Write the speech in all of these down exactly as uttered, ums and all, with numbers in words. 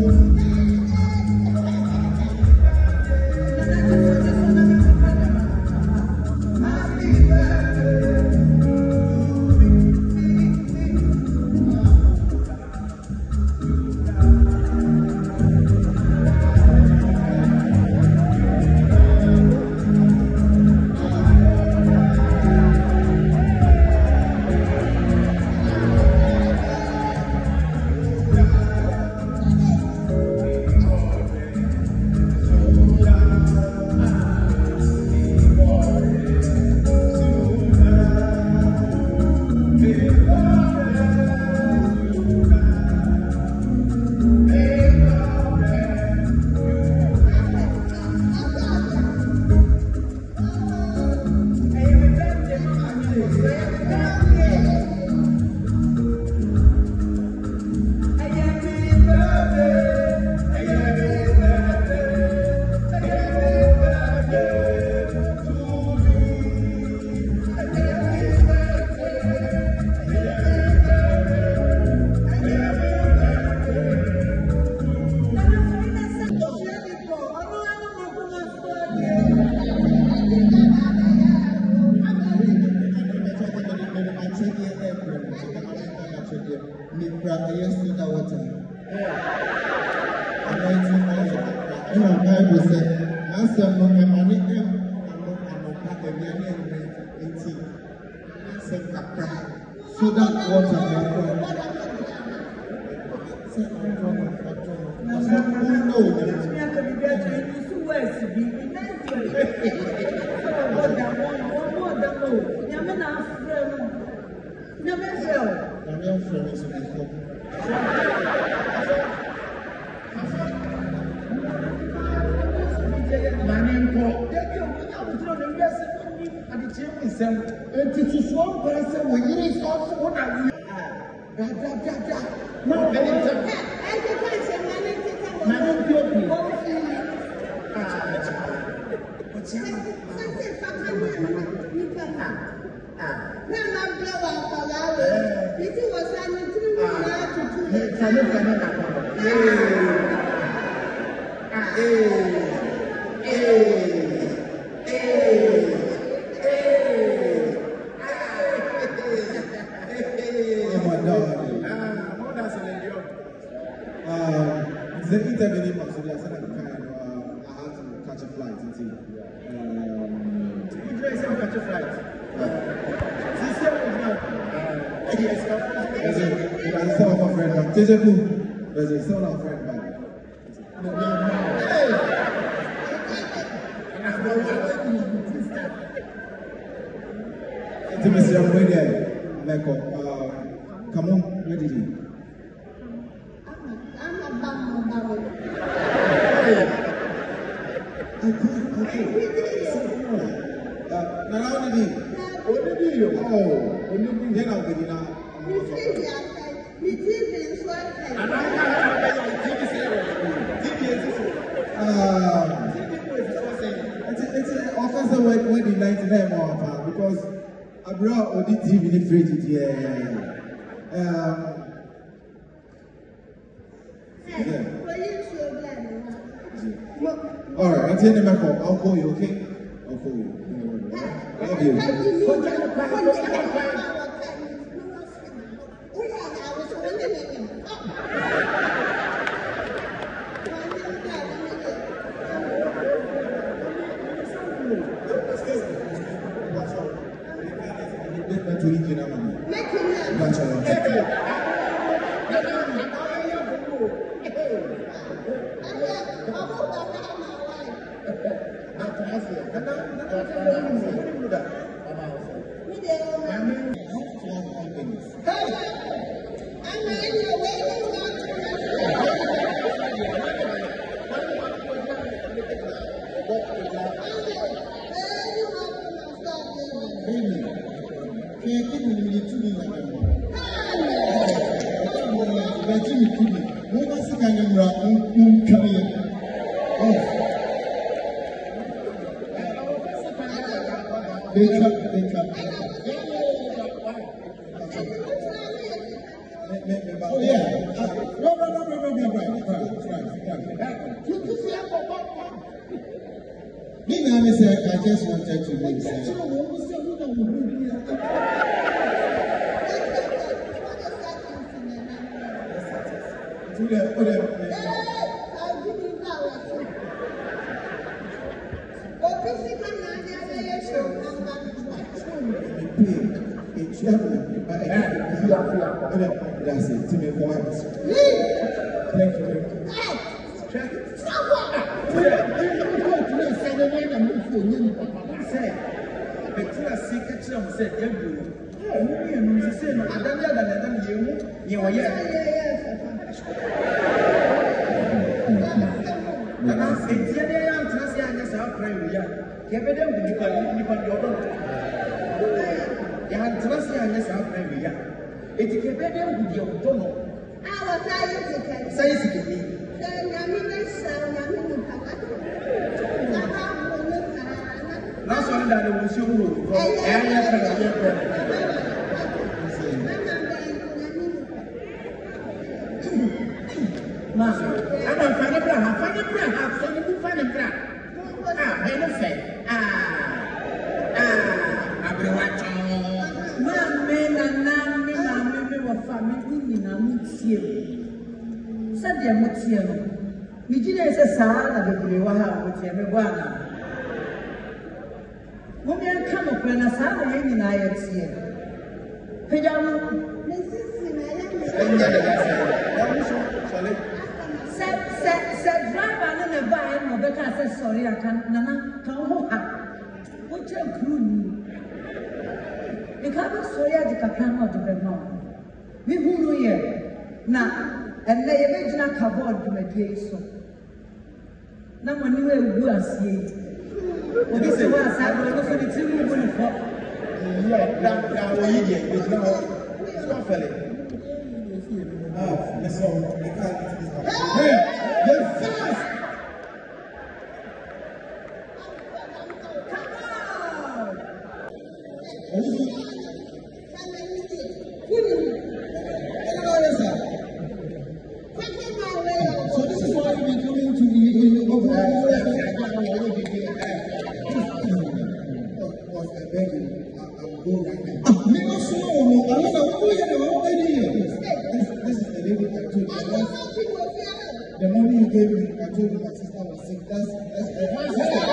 So that water and it is one person when you is also what I will. Da da da da. No, I can't say manage. The intervening Maxulia said I had to catch a flight. Um, you try to catch a flight. Yes, there's a son of a friend back. There's a son of a friend back. Intimacy of radio, Michael. Come on, where did you? Because I brought all the T V in the fridge here. Um, yeah. All right, until the call, I'll call you, okay? I'll call you. I love you. Oh yeah. No, no, no, no, no, no, right, right, right. me say, I just wanted to make sense. That's it. To me, thank you. Check it. Bettina secret said, "You say, no, I don't know that you you are yet." And I said, "Yeah, I'm trusting us our prayer. Give them to become independent. You have trusting us our prayer. It's a better with your donor. I was say it to me. That's one that will show you. Master, I'm a funny brand, a funny brand, a funny funny brand. Ah, benefit. Ah, ah, I've been watching. Mamma, Nanny, Mamma, or family in a museum. Sunday, a museum. Virginia is a son of the Brewa with everyone. Women come up when a son of him in I had seen. Pajama, said driver and a buy, no better said sorry, I can't, Nana, come home. What a crew. You can't sorry at the Capano to the north. We who know here now, and they original cardboard to my place. Now, when you will do as ye. This is what I said, but also the two people in front. Yeah, that way, it's not fellow. Ah, yes, sir. Hey, you're fast. So this is why we're coming to the overall. I beg you, I'll go right now. Never so long. I don't know who you know already. This is the lady I told you. The money you gave me, I told you my sister was sick. That's that's my sister.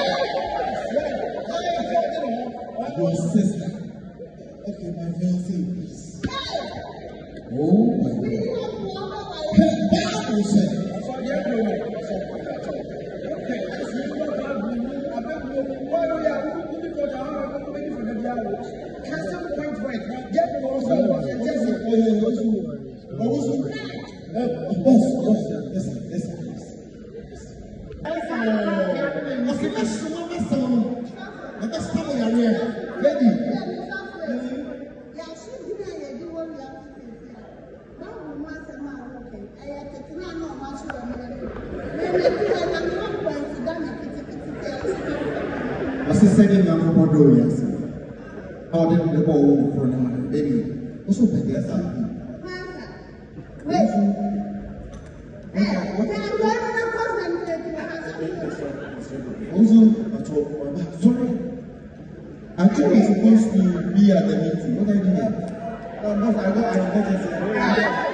Your sister. Okay, my fiancé, please. Oh my God. Hey, Bible said. Custom point right. Get the boss. Boss, boss, listen, listen, listen. Okay, let's show them this song. Let us come on here. Ready? What's the second number for doing? How did the ball for now? Baby, what's up with this? Wait. Also, sorry. I think we're supposed to be at the meeting. What are you doing? No, no, I got an emergency.